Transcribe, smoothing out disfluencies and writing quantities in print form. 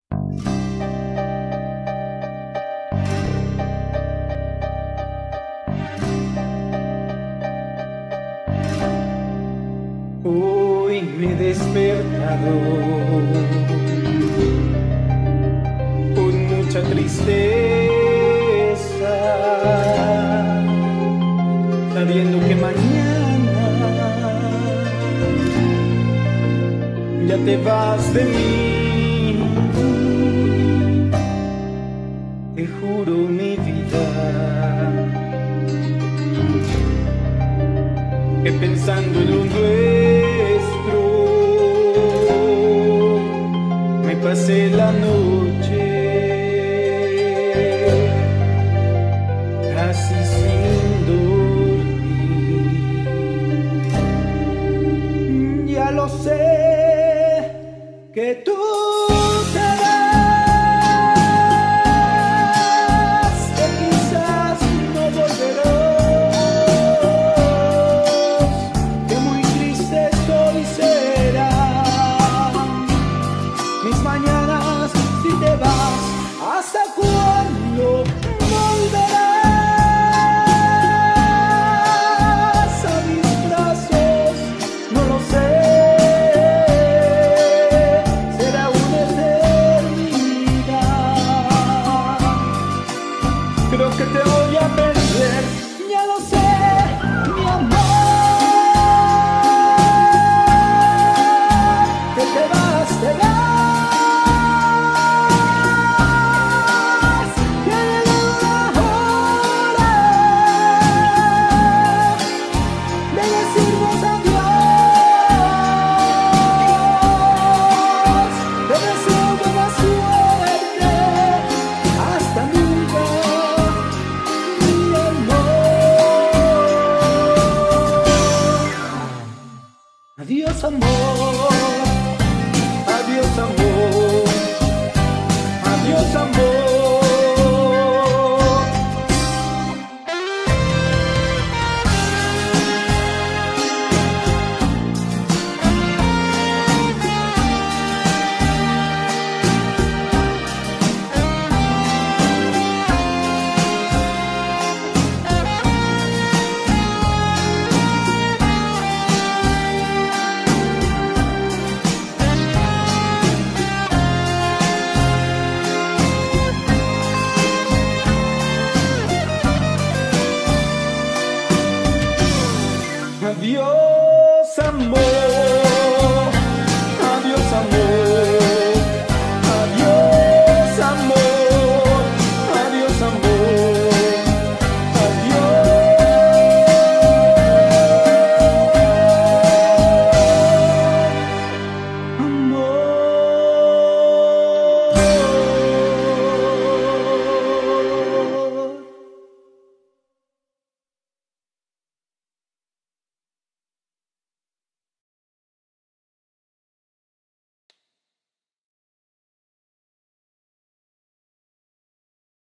Hoy me he despertado con mucha tristeza, sabiendo que mañana ya te vas de mí. Te juro mi vida que pensando en lo nuestro me pasé la noche casi sin dormir. Ya lo sé que tú te